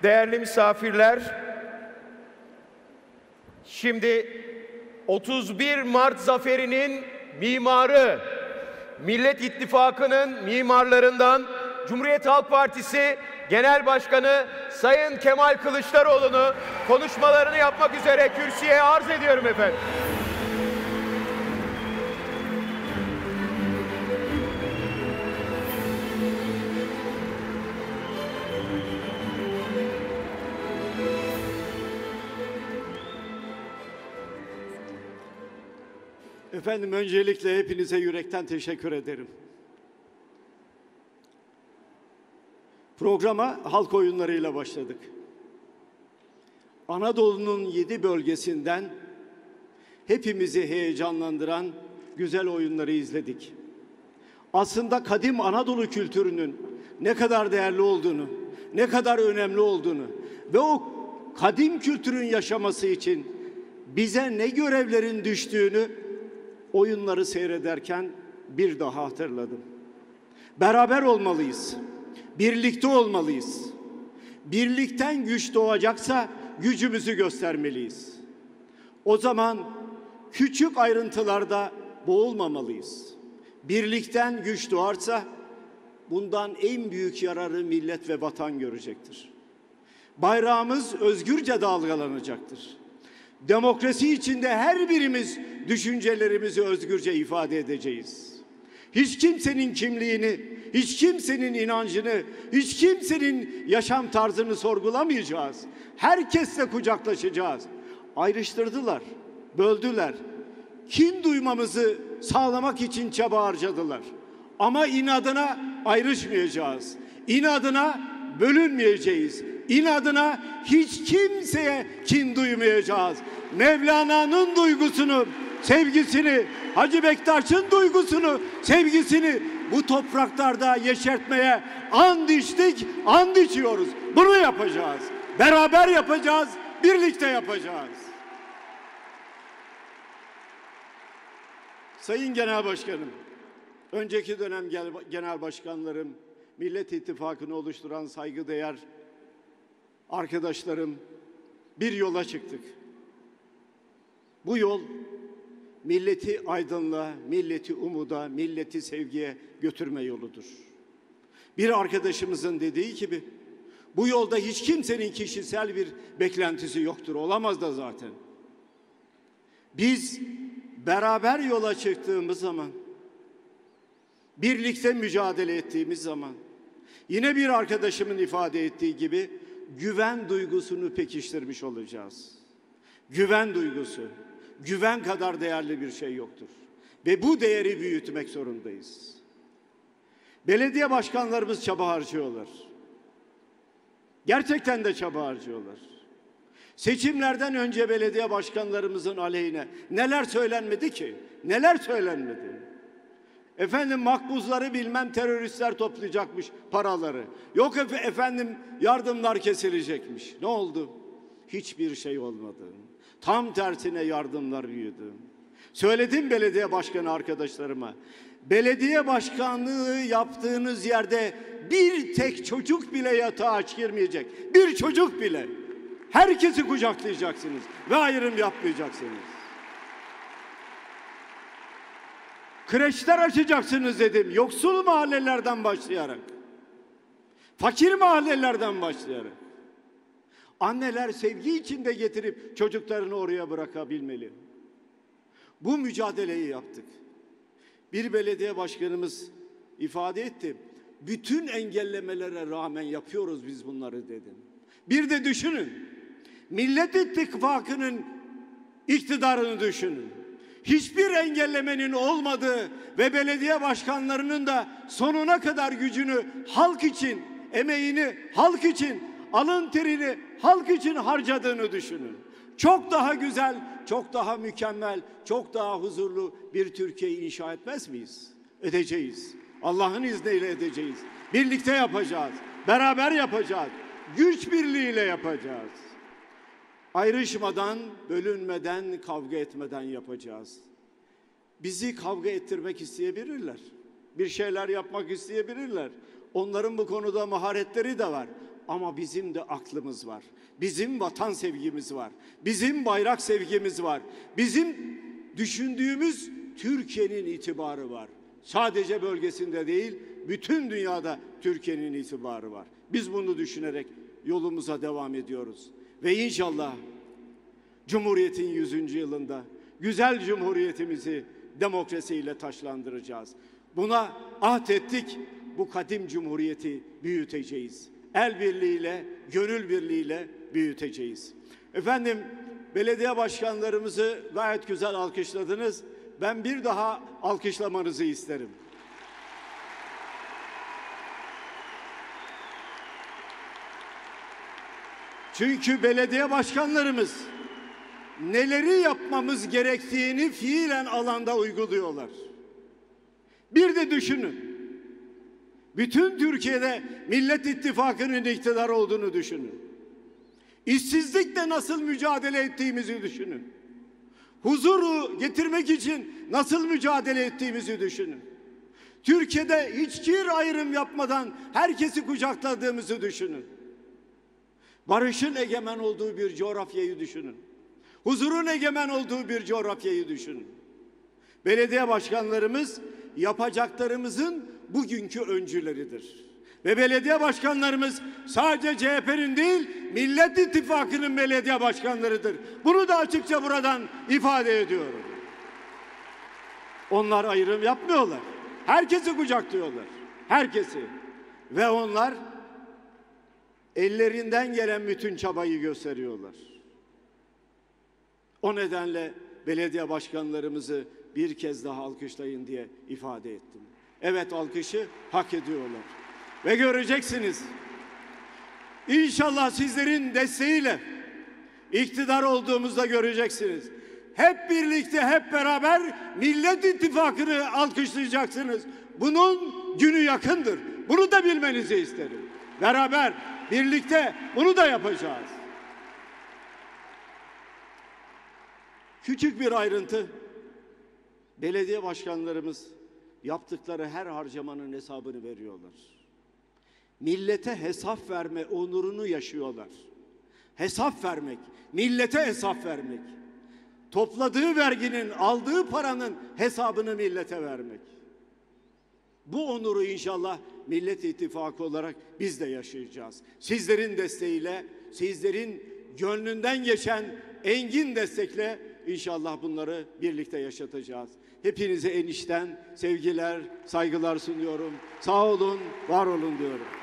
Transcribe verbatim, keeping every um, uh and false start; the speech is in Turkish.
Değerli misafirler, şimdi otuz bir Mart zaferinin mimarı, Millet İttifakı'nın mimarlarından Cumhuriyet Halk Partisi Genel Başkanı Sayın Kemal Kılıçdaroğlu'nu konuşmalarını yapmak üzere kürsüye arz ediyorum efendim. Efendim, öncelikle hepinize yürekten teşekkür ederim. Programa halk oyunlarıyla başladık. Anadolu'nun yedi bölgesinden hepimizi heyecanlandıran güzel oyunları izledik. Aslında kadim Anadolu kültürünün ne kadar değerli olduğunu, ne kadar önemli olduğunu ve o kadim kültürün yaşaması için bize ne görevlerin düştüğünü oyunları seyrederken bir daha hatırladım. Beraber olmalıyız. Birlikte olmalıyız. Birlikten güç doğacaksa gücümüzü göstermeliyiz. O zaman küçük ayrıntılarda boğulmamalıyız. Birlikten güç doğarsa bundan en büyük yararı millet ve vatan görecektir. Bayrağımız özgürce dalgalanacaktır. Demokrasi içinde her birimiz düşüncelerimizi özgürce ifade edeceğiz. Hiç kimsenin kimliğini, hiç kimsenin inancını, hiç kimsenin yaşam tarzını sorgulamayacağız. Herkesle kucaklaşacağız. Ayrıştırdılar, böldüler. Kin duymamızı sağlamak için çaba harcadılar. Ama inadına ayrışmayacağız. İnadına bölünmeyeceğiz. İnadına hiç kimseye kin duymayacağız. Mevlana'nın duygusunu, sevgisini, Hacı Bektaş'ın duygusunu, sevgisini bu topraklarda yeşertmeye and içtik, and içiyoruz. Bunu yapacağız. Beraber yapacağız, birlikte yapacağız. Sayın Genel Başkanım, önceki dönem genel başkanlarım, Millet İttifakı'nı oluşturan saygıdeğer arkadaşlarım, bir yola çıktık. Bu yol milleti aydınlığa, milleti umuda, milleti sevgiye götürme yoludur. Bir arkadaşımızın dediği gibi bu yolda hiç kimsenin kişisel bir beklentisi yoktur. Olamaz da zaten. Biz beraber yola çıktığımız zaman, birlikte mücadele ettiğimiz zaman, yine bir arkadaşımın ifade ettiği gibi güven duygusunu pekiştirmiş olacağız. Güven duygusu, güven kadar değerli bir şey yoktur. Ve bu değeri büyütmek zorundayız. Belediye başkanlarımız çaba harcıyorlar. Gerçekten de çaba harcıyorlar. Seçimlerden önce belediye başkanlarımızın aleyhine neler söylenmedi ki? Neler söylenmedi? Efendim makbuzları bilmem teröristler toplayacakmış paraları. Yok efendim yardımlar kesilecekmiş. Ne oldu? Hiçbir şey olmadı. Tam tersine yardımlar büyüdü. Söyledim belediye başkanı arkadaşlarıma. Belediye başkanlığı yaptığınız yerde bir tek çocuk bile yatağa aç girmeyecek. Bir çocuk bile. Herkesi kucaklayacaksınız ve ayrım yapmayacaksınız. Kreşler açacaksınız dedim. Yoksul mahallelerden başlayarak. Fakir mahallelerden başlayarak. Anneler sevgi içinde getirip çocuklarını oraya bırakabilmeli. Bu mücadeleyi yaptık. Bir belediye başkanımız ifade etti. Bütün engellemelere rağmen yapıyoruz biz bunları dedim. Bir de düşünün. Millet İttifakı'nın iktidarını düşünün. Hiçbir engellemenin olmadığı ve belediye başkanlarının da sonuna kadar gücünü halk için, emeğini halk için, alın terini halk için harcadığını düşünün. Çok daha güzel, çok daha mükemmel, çok daha huzurlu bir Türkiye inşa etmez miyiz? Edeceğiz. Allah'ın izniyle edeceğiz. Birlikte yapacağız. Beraber yapacağız. Güç birliğiyle yapacağız. Ayrışmadan, bölünmeden, kavga etmeden yapacağız. Bizi kavga ettirmek isteyebilirler. Bir şeyler yapmak isteyebilirler. Onların bu konuda maharetleri de var. Ama bizim de aklımız var. Bizim vatan sevgimiz var. Bizim bayrak sevgimiz var. Bizim düşündüğümüz Türkiye'nin itibarı var. Sadece bölgesinde değil, bütün dünyada Türkiye'nin itibarı var. Biz bunu düşünerek yolumuza devam ediyoruz. Ve inşallah Cumhuriyet'in yüzüncü yılında güzel Cumhuriyetimizi demokrasiyle taşlandıracağız. Buna ahd ettik, bu kadim Cumhuriyeti büyüteceğiz. El birliğiyle, gönül birliğiyle büyüteceğiz. Efendim, belediye başkanlarımızı gayet güzel alkışladınız. Ben bir daha alkışlamanızı isterim. Çünkü belediye başkanlarımız neleri yapmamız gerektiğini fiilen alanda uyguluyorlar. Bir de düşünün. Bütün Türkiye'de Millet İttifakı'nın iktidar olduğunu düşünün. İşsizlikle nasıl mücadele ettiğimizi düşünün. Huzuru getirmek için nasıl mücadele ettiğimizi düşünün. Türkiye'de hiçbir ayrım yapmadan herkesi kucakladığımızı düşünün. Barışın egemen olduğu bir coğrafyayı düşünün. Huzurun egemen olduğu bir coğrafyayı düşünün. Belediye başkanlarımız yapacaklarımızın bugünkü öncüleridir. Ve belediye başkanlarımız sadece C H P'nin değil, Millet İttifakı'nın belediye başkanlarıdır. Bunu da açıkça buradan ifade ediyorum. Onlar ayrım yapmıyorlar. Herkesi kucaklıyorlar. Herkesi. Ve onlar ellerinden gelen bütün çabayı gösteriyorlar. O nedenle belediye başkanlarımızı bir kez daha alkışlayın diye ifade ettim. Evet, alkışı hak ediyorlar. Ve göreceksiniz, İnşallah sizlerin desteğiyle iktidar olduğumuzda göreceksiniz. Hep birlikte, hep beraber Millet İttifakı'nı alkışlayacaksınız. Bunun günü yakındır. Bunu da bilmenizi isterim. Beraber, birlikte bunu da yapacağız. Küçük bir ayrıntı. Belediye başkanlarımız yaptıkları her harcamanın hesabını veriyorlar. Millete hesap verme onurunu yaşıyorlar. Hesap vermek, millete hesap vermek. Topladığı verginin, aldığı paranın hesabını millete vermek. Bu onuru inşallah Millet İttifakı olarak biz de yaşayacağız. Sizlerin desteğiyle, sizlerin gönlünden geçen engin destekle inşallah bunları birlikte yaşatacağız. Hepinize en içten sevgiler, saygılar sunuyorum. Sağ olun, var olun diyorum.